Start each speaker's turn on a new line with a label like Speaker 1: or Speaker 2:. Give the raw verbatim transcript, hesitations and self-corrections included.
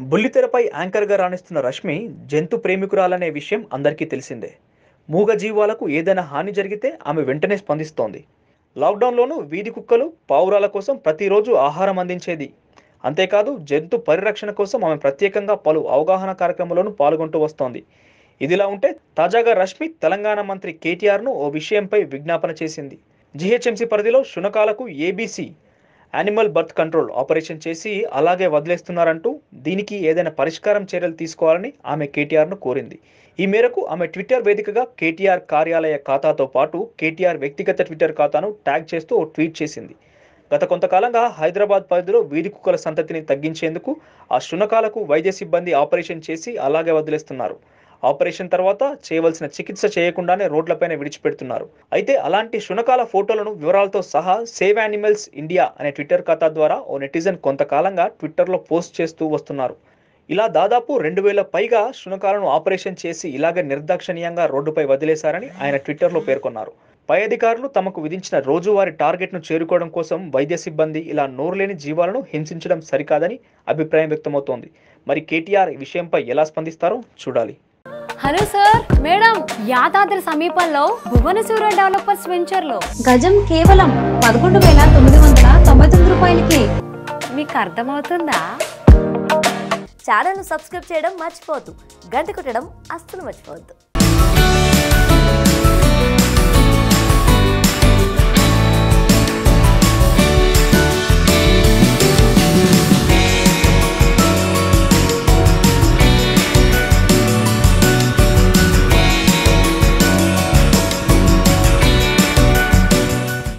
Speaker 1: బుల్లితెరపై యాంకర్గా రాణిస్తున్న రష్మి జంతు ప్రేమికురాలనే విషయం అందరికీ తెలిసిందే. మూగ జీవాలకు ఏదైనా హాని జరిగితే ఆమె వెంటనే స్పందిస్తోంది. లాక్డౌన్లోనూ వీధి కుక్కలు, పావురాల కోసం ప్రతిరోజు ఆహారం అందించేది. అంతేకాదు జంతు పరిరక్షణ కోసం ఆమె ప్రత్యేకంగా పలు అవగాహన కార్యక్రమాల్లోనూ పాల్గొంటూ వస్తోంది. ఇదిలా ఉంటే తాజాగా రష్మి తెలంగాణ మంత్రి కేటీఆర్ను ఓ విషయంపై విజ్ఞాపన చేసింది. జీహెచ్ఎంసీ పరిధిలో శునకాలకు ABC animal birth control operation చేసి అలాగే వదిలేస్తున్నారంటూ దీనికి ఏదైనా పరిష్కారం చర్యలు తీసుకోవాలని ఆమె కేటీఆర్ను కోరింది. ఈ మేరకు ఆమె ట్విట్టర్ వేదికగా కేటీఆర్ కార్యాలయ ఖాతాతో పాటు కేటీఆర్ వ్యక్తిగత ట్విట్టర్ ఖాతాను ట్యాగ్ చేస్తూ ఓ ట్వీట్ చేసింది. గత కొంతకాలంగా హైదరాబాద్ పరిధిలో వీధి కుక్కల సంతతిని తగ్గించేందుకు ఆ శునకాలకు వైద్య సిబ్బంది ఆపరేషన్ చేసి అలాగే వదిలేస్తున్నారు. ఆపరేషన్ తర్వాత చేయవలసిన చికిత్స చేయకుండానే రోడ్లపైన విడిచిపెడుతున్నారు. అయితే అలాంటి శునకాల ఫోటోలను వివరాలతో సహా సేవ్ యానిమల్స్ ఇండియా అనే ట్విట్టర్ ఖాతా ద్వారా ఓ నెటిజన్ కొంతకాలంగా ట్విట్టర్లో పోస్ట్ చేస్తూ వస్తున్నారు. ఇలా దాదాపు రెండు వేల పైగా శునకాలను ఆపరేషన్ చేసి ఇలాగే నిర్దాక్షణీయంగా రోడ్డుపై వదిలేశారని ఆయన ట్విట్టర్లో పేర్కొన్నారు. పై అధికారులు తమకు విధించిన రోజువారీ టార్గెట్ను చేరుకోవడం కోసం వైద్య సిబ్బంది ఇలా నోరులేని జీవాలను హింసించడం సరికాదని అభిప్రాయం వ్యక్తమవుతోంది. మరి కేటీఆర్ ఈ విషయంపై ఎలా స్పందిస్తారో చూడాలి.
Speaker 2: హలో సార్, మేడం, యాదాద్రి సమీపంలో భువనసూర డెవలపర్స్ వెంచర్ లో
Speaker 3: గజం కేవలం పదకొండు వేల తొమ్మిది వందల తొంభై తొమ్మిది రూపాయలకి.
Speaker 2: మీకు అర్థమవుతుందా?
Speaker 4: ఛానల్ ను సబ్స్క్రైబ్ చేయడం మర్చిపోవద్దు, గంట కొట్టడం అస్సలు మర్చిపోవద్దు.